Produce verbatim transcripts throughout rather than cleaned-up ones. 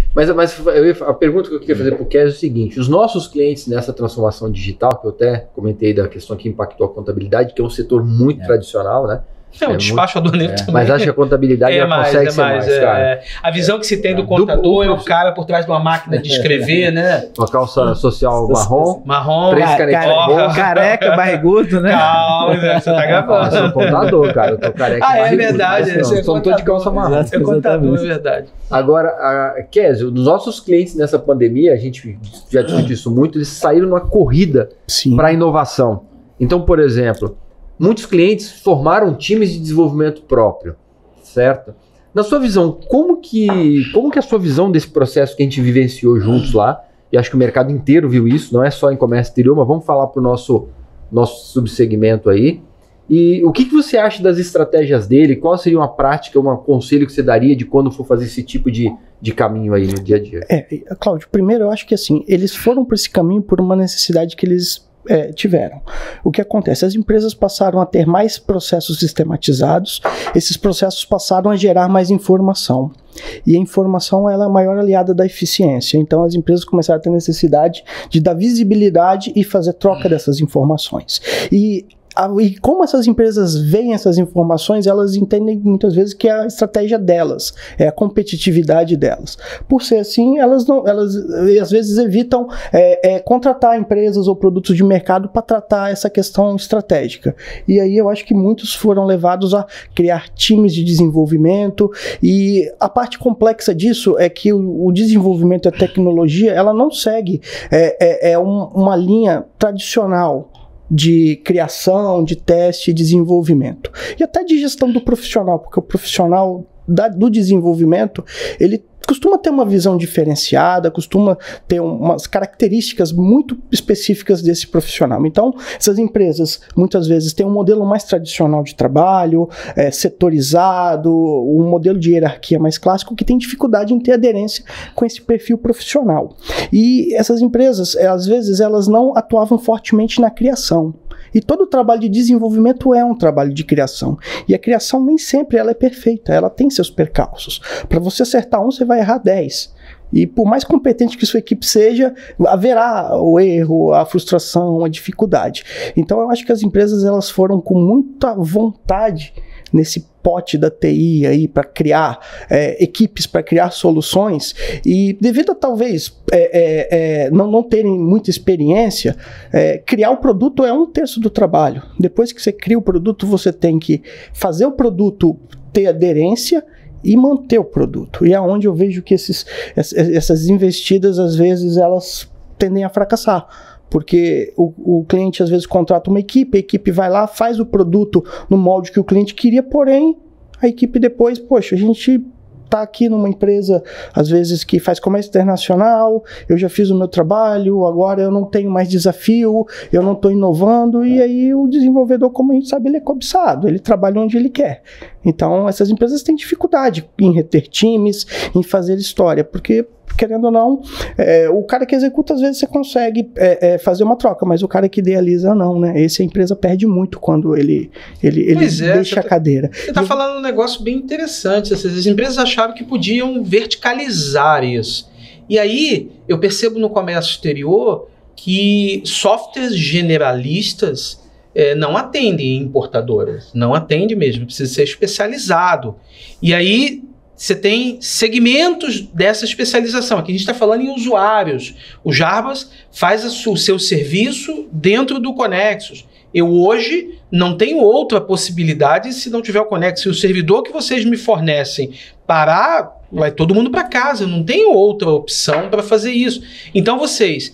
Mas, mas eu ia, a pergunta que eu queria fazer para o Kes é o seguinte: os nossos clientes nessa transformação digital, que eu até comentei da questão que impactou a contabilidade, que é um setor muito é. tradicional, né? É, o é despacho muito, aduaneiro é, também. Mas acho que a contabilidade é já mais, consegue é ser mais, mais, é, cara. É. A visão que se tem do contador é o cara por trás de uma máquina de escrever, né? Uma calça social marrom. Marrom. Três canetas. Careca, barrigudo, né? Calma, você tá gravando. Eu sou contador, cara. Eu tô careca. Ah, é verdade. Não, eu só não tô de calça marrom. É contador, é verdade. Agora, Kes, os nossos clientes nessa pandemia, a gente já discutiu isso muito, eles saíram numa corrida para inovação. Então, por exemplo, muitos clientes formaram times de desenvolvimento próprio, certo? Na sua visão, como que, como que é a sua visão desse processo que a gente vivenciou juntos lá, e acho que o mercado inteiro viu isso, não é só em comércio exterior, mas vamos falar para o nosso, nosso subsegmento aí. E o que, que você acha das estratégias dele? Qual seria uma prática, um conselho que você daria de quando for fazer esse tipo de, de caminho aí no dia a dia? É, Cláudio, primeiro eu acho que assim, eles foram por esse caminho por uma necessidade que eles É, tiveram. O que acontece? As empresas passaram a ter mais processos sistematizados, esses processos passaram a gerar mais informação. E a informação ela é a maior aliada da eficiência. Então as empresas começaram a ter necessidade de dar visibilidade e fazer troca dessas informações. E E como essas empresas veem essas informações, elas entendem muitas vezes que é a estratégia delas, é a competitividade delas. Por ser assim, elas, não, elas às vezes evitam é, é, contratar empresas ou produtos de mercado para tratar essa questão estratégica. E aí eu acho que muitos foram levados a criar times de desenvolvimento, e a parte complexa disso é que o, o desenvolvimento e a tecnologia, ela não segue é, é, é um, uma linha tradicional de criação, de teste e desenvolvimento. E até de gestão do profissional, porque o profissional da, do desenvolvimento, ele costuma ter uma visão diferenciada, costuma ter umas características muito específicas desse profissional. Então, essas empresas, muitas vezes, têm um modelo mais tradicional de trabalho, é, setorizado, um modelo de hierarquia mais clássico, que tem dificuldade em ter aderência com esse perfil profissional. E essas empresas, às vezes, elas não atuavam fortemente na criação. E todo o trabalho de desenvolvimento é um trabalho de criação. E a criação nem sempre ela é perfeita, ela tem seus percalços. Para você acertar um, você vai errar dez. E por mais competente que sua equipe seja, haverá o erro, a frustração, a dificuldade. Então eu acho que as empresas elas foram com muita vontade nesse pote da T I aí para criar é, equipes, para criar soluções, e devido a talvez é, é, é, não, não terem muita experiência, é, criar o produto é um terço do trabalho. Depois que você cria o produto, você tem que fazer o produto ter aderência e manter o produto. E é onde eu vejo que esses, essas investidas, às vezes, elas tendem a fracassar. Porque o, o cliente às vezes contrata uma equipe, a equipe vai lá, faz o produto no molde que o cliente queria, porém a equipe depois, poxa, a gente está aqui numa empresa às vezes que faz comércio internacional, eu já fiz o meu trabalho, agora eu não tenho mais desafio, eu não estou inovando, e aí o desenvolvedor, como a gente sabe, ele é cobiçado, ele trabalha onde ele quer. Então essas empresas têm dificuldade em reter times, em fazer história, porque querendo ou não, é, o cara que executa às vezes você consegue é, é, fazer uma troca, mas o cara que idealiza não, né? Esse a empresa perde muito quando ele, ele, ele é, deixa a cadeira. Você está falando um negócio bem interessante. As empresas achavam que podiam verticalizar isso. E aí eu percebo no comércio exterior que softwares generalistas é, não atendem importadoras, não atende mesmo, precisa ser especializado. E aí você tem segmentos dessa especialização. Aqui a gente está falando em usuários. O Jarbas faz o seu serviço dentro do Conexus. Eu hoje não tenho outra possibilidade se não tiver o Conexus. O servidor que vocês me fornecem parar, vai todo mundo para casa. Eu não tenho outra opção para fazer isso. Então vocês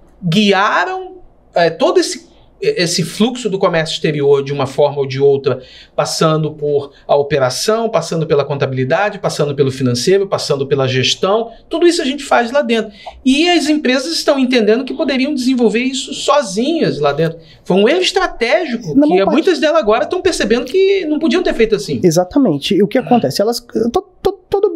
guiaram é, todo esse esse fluxo do comércio exterior de uma forma ou de outra, passando por a operação, passando pela contabilidade, passando pelo financeiro, passando pela gestão, tudo isso a gente faz lá dentro. E as empresas estão entendendo que poderiam desenvolver isso sozinhas lá dentro. Foi um erro estratégico, não, que muitas delas agora estão percebendo que não podiam ter feito assim. Exatamente. E o que acontece? Elas... Tô, tô, tudo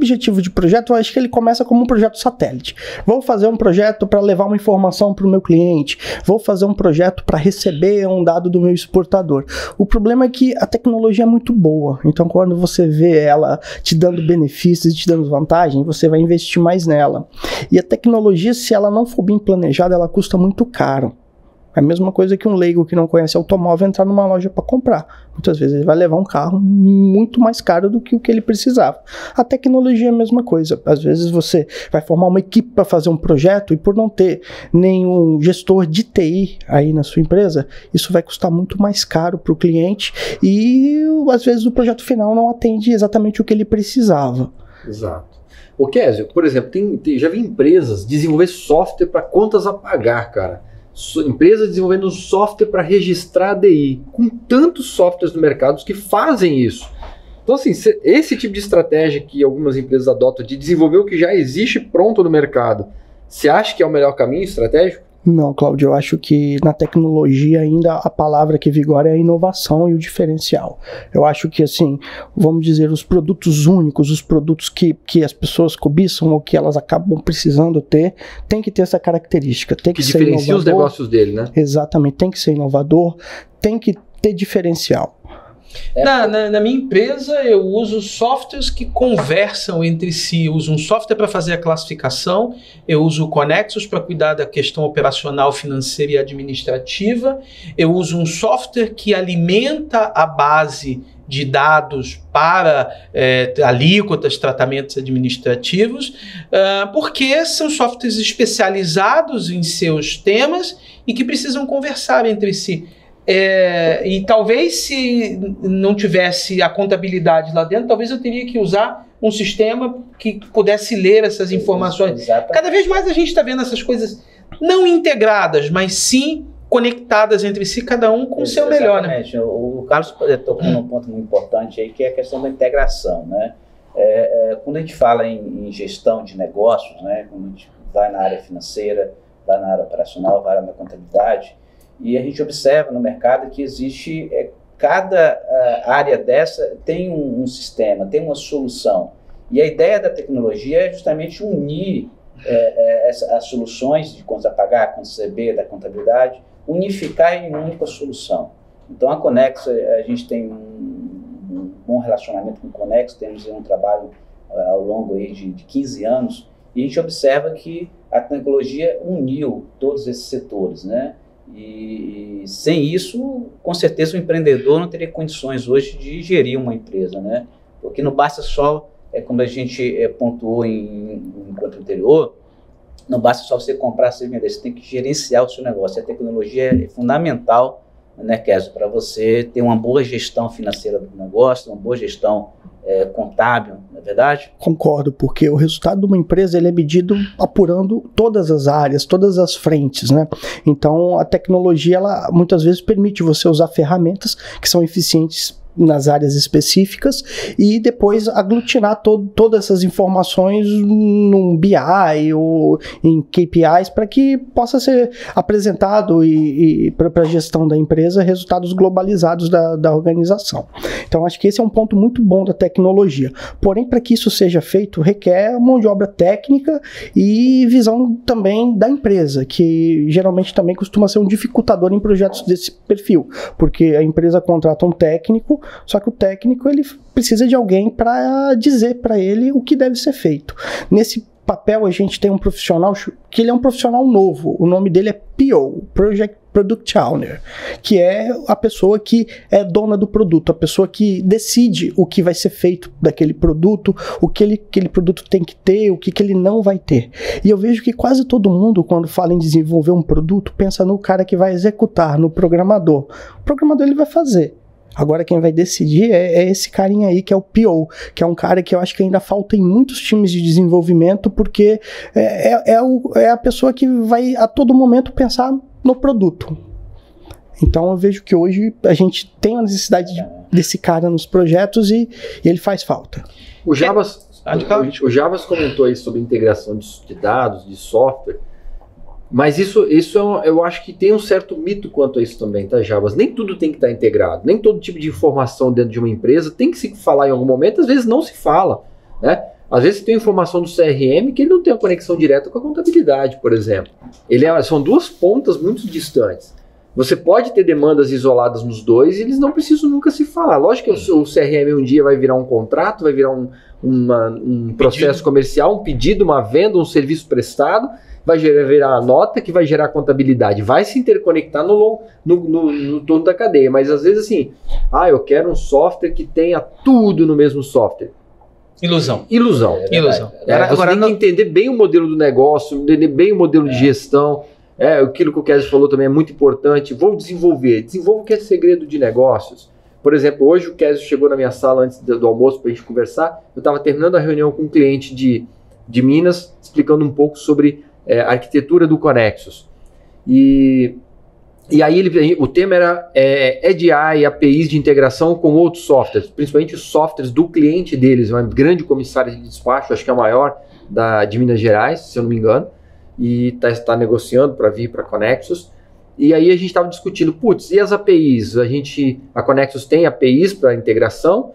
objetivo de projeto, eu acho que ele começa como um projeto satélite. Vou fazer um projeto para levar uma informação para o meu cliente, vou fazer um projeto para receber um dado do meu exportador. O problema é que a tecnologia é muito boa, então quando você vê ela te dando benefícios e te dando vantagem, você vai investir mais nela. E a tecnologia, se ela não for bem planejada, ela custa muito caro. É a mesma coisa que um leigo que não conhece automóvel entrar numa loja para comprar. Muitas vezes ele vai levar um carro muito mais caro do que o que ele precisava. A tecnologia é a mesma coisa. Às vezes você vai formar uma equipe para fazer um projeto e por não ter nenhum gestor de T I aí na sua empresa, isso vai custar muito mais caro para o cliente e às vezes o projeto final não atende exatamente o que ele precisava. Exato. Ô Kézio, por exemplo, tem, tem, já vi empresas desenvolver software para contas a pagar, cara. Empresas desenvolvendo software para registrar a D I, com tantos softwares no mercado que fazem isso. Então, assim, esse tipo de estratégia que algumas empresas adotam de desenvolver o que já existe pronto no mercado, você acha que é o melhor caminho estratégico? Não, Cláudio, eu acho que na tecnologia ainda a palavra que vigora é a inovação e o diferencial. Eu acho que, assim, vamos dizer, os produtos únicos, os produtos que, que as pessoas cobiçam ou que elas acabam precisando ter, tem que ter essa característica. Tem que, que ser diferencia os negócios dele, né? Exatamente, tem que ser inovador, tem que ter diferencial. É. Na, na, na minha empresa eu uso softwares que conversam entre si. Eu uso um software para fazer a classificação, eu uso o Connexus para cuidar da questão operacional, financeira e administrativa, eu uso um software que alimenta a base de dados para é, alíquotas, tratamentos administrativos, uh, porque são softwares especializados em seus temas e que precisam conversar entre si. É, e talvez se não tivesse a contabilidade lá dentro, talvez eu teria que usar um sistema que pudesse ler essas informações. Exatamente. Cada vez mais a gente está vendo essas coisas não integradas, mas sim conectadas entre si, cada um com o seu melhor. Exatamente. Né? O Carlos tocou num ponto muito importante aí, que é a questão da integração. Né? É, é, quando a gente fala em, em gestão de negócios, né? Quando a gente vai na área financeira, vai na área operacional, vai na contabilidade, e a gente observa no mercado que existe, é, cada uh, área dessa tem um, um sistema, tem uma solução. E a ideia da tecnologia é justamente unir é, é, essa, as soluções de contas a pagar, contas a receber, da contabilidade, unificar em uma única solução. Então a Conexo, a gente tem um, um bom relacionamento com o Conexo, temos um trabalho uh, ao longo aí de, de quinze anos, e a gente observa que a tecnologia uniu todos esses setores, né? E sem isso, com certeza o empreendedor não teria condições hoje de gerir uma empresa, né? Porque não basta só, é, como a gente é, pontuou em, em encontro anterior, não basta só você comprar e vender, você tem que gerenciar o seu negócio. A tecnologia é fundamental, né, Kézio, para você ter uma boa gestão financeira do negócio, uma boa gestão é, contábil, não é verdade? Concordo, porque o resultado de uma empresa ele é medido apurando todas as áreas, todas as frentes, né? Então a tecnologia ela muitas vezes permite você usar ferramentas que são eficientes nas áreas específicas e depois aglutinar to todas essas informações num B I ou em K P Is para que possa ser apresentado e, e para a gestão da empresa resultados globalizados da, da organização. Então acho que esse é um ponto muito bom da tecnologia. Porém, para que isso seja feito, requer mão de obra técnica e visão também da empresa, que geralmente também costuma ser um dificultador em projetos desse perfil, porque a empresa contrata um técnico, só que o técnico ele precisa de alguém para dizer para ele o que deve ser feito. Nesse papel a gente tem um profissional que ele é um profissional novo, o nome dele é P O, Project Product Owner, que é a pessoa que é dona do produto, a pessoa que decide o que vai ser feito daquele produto, o que ele, aquele produto tem que ter, o que, que ele não vai ter. E eu vejo que quase todo mundo, quando fala em desenvolver um produto, pensa no cara que vai executar, no programador. O programador ele vai fazer. Agora quem vai decidir é, é esse carinha aí que é o P O, que é um cara que eu acho que ainda falta em muitos times de desenvolvimento, porque é, é, é, o, é a pessoa que vai a todo momento pensar no produto. Então eu vejo que hoje a gente tem a necessidade de, desse cara nos projetos e, e ele faz falta. O Jabas, o, o Jabas comentou aí sobre integração de, de dados, de software. Mas isso, isso é um, eu acho que tem um certo mito quanto a isso também, tá, Jabas? Nem tudo tem que estar integrado, nem todo tipo de informação dentro de uma empresa tem que se falar em algum momento, às vezes não se fala, né? Às vezes você tem informação do C R M que ele não tem uma conexão direta com a contabilidade, por exemplo. Ele é, são duas pontas muito distantes. Você pode ter demandas isoladas nos dois e eles não precisam nunca se falar. Lógico que o C R M um dia vai virar um contrato, vai virar um, uma, um processo pedido. comercial, um pedido, uma venda, um serviço prestado, vai gerar, virar a nota que vai gerar contabilidade, vai se interconectar no, no, no, no torno da cadeia. Mas às vezes assim, ah, eu quero um software que tenha tudo no mesmo software. Ilusão. Ilusão. É Ilusão. É, você agora, tem não... que entender bem o modelo do negócio, entender bem o modelo é. de gestão. É, aquilo que o Kézio falou também é muito importante. Vou desenvolver. Desenvolva o que é segredo de negócios. Por exemplo, hoje o Kézio chegou na minha sala antes do, do almoço para a gente conversar. Eu estava terminando a reunião com um cliente de, de Minas, explicando um pouco sobre é, a arquitetura do Connexus. E, e aí ele, o tema era é, E D I, A P Is de integração com outros softwares, principalmente os softwares do cliente deles. Uma grande comissária de despacho, acho que é a maior da, de Minas Gerais, se eu não me engano. E está tá negociando para vir para a Connexus. E aí a gente estava discutindo, putz, e as A P Is? A, gente, a Connexus tem A P Is para integração,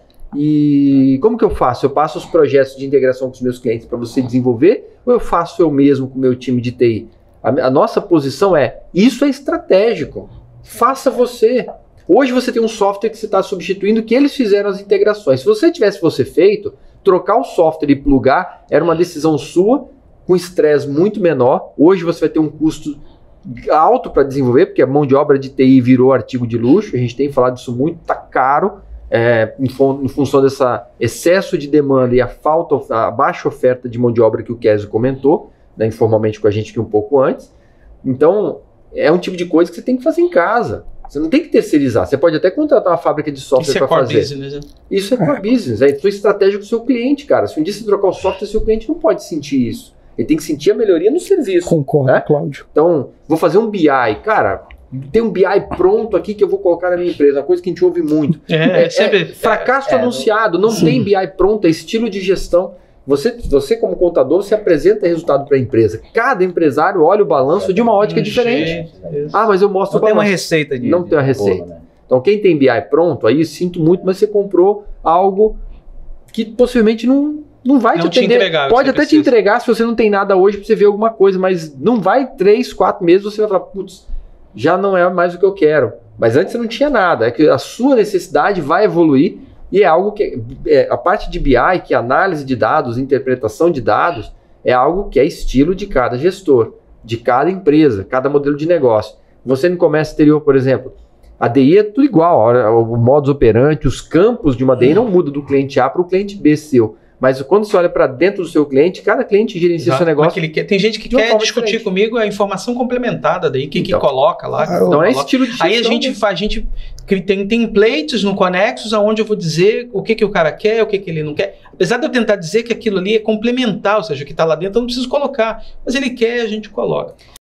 e como que eu faço? Eu passo os projetos de integração com os meus clientes para você desenvolver, ou eu faço eu mesmo com o meu time de T I? A, a nossa posição é, isso é estratégico, faça você. Hoje você tem um software que você está substituindo, que eles fizeram as integrações. Se você tivesse você feito, trocar o software e plugar era uma decisão sua, com estresse muito menor. Hoje você vai ter um custo alto para desenvolver, porque a mão de obra de T I virou artigo de luxo, a gente tem falado disso muito, está caro, é, em, fun em função desse excesso de demanda e a falta, a baixa oferta de mão de obra que o Kézio comentou, né, informalmente com a gente aqui um pouco antes. Então, é um tipo de coisa que você tem que fazer em casa. Você não tem que terceirizar. Você pode até contratar uma fábrica de software para fazer. Isso é core business, né? Isso é core business. É a sua estratégia com o seu cliente, cara. Se um dia você trocar o software, seu cliente não pode sentir isso. Ele tem que sentir a melhoria no serviço. Concordo, né? Cláudio. Então, vou fazer um B I. Cara, tem um B I pronto aqui que eu vou colocar na minha empresa. Uma coisa que a gente ouve muito. É, é, sempre, é fracasso é, anunciado. Não sim. tem B I pronto, é estilo de gestão. Você, você como contador, você apresenta resultado para a empresa. Cada empresário olha o balanço de uma ótica um diferente. Jeito, ah, mas eu mostro não o balanço. Não tem uma receita de... Não de tem uma receita. bolo, né? Então, quem tem B I pronto, aí sinto muito, mas você comprou algo que possivelmente não... Não vai não te atender, te entregar, pode até precisa. te entregar se você não tem nada hoje para você ver alguma coisa, mas não vai três, quatro meses você vai falar, putz, já não é mais o que eu quero. Mas antes você não tinha nada, é que a sua necessidade vai evoluir e é algo que, é, a parte de B I, que é análise de dados, interpretação de dados, é algo que é estilo de cada gestor, de cada empresa, cada modelo de negócio. Você no comércio exterior, por exemplo, a D I é tudo igual, o modus operandi, os campos de uma D I não muda do cliente A para o cliente B seu. Mas quando você olha para dentro do seu cliente, cada cliente gerencia o seu negócio. Quer, tem gente que quer discutir diferente. comigo a informação complementada daí, que, então, que coloca lá. Então coloca. é estilo de gestão. Aí a gente faz, a gente tem templates no Connexus onde eu vou dizer o que, que o cara quer, o que, que ele não quer. Apesar de eu tentar dizer que aquilo ali é complementar, ou seja, o que está lá dentro eu não preciso colocar. Mas ele quer, a gente coloca.